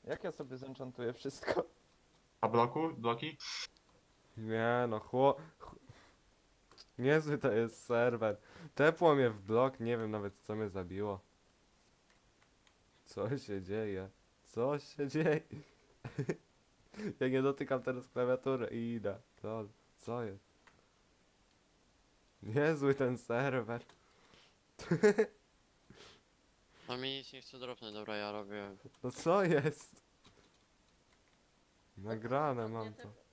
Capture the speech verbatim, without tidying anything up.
Jak ja sobie zenchantuję wszystko? A bloku? Bloki? Nie no, chło... ch- Niezły to jest serwer. Tepło mnie w blok, nie wiem nawet co mnie zabiło. Co się dzieje? Co się dzieje? Ja nie dotykam teraz klawiatury i idę. Lol, co jest? Niezły ten serwer. A mi nic nie chce dropnąć, dobra, ja robię. No co jest? Nagrane mam to.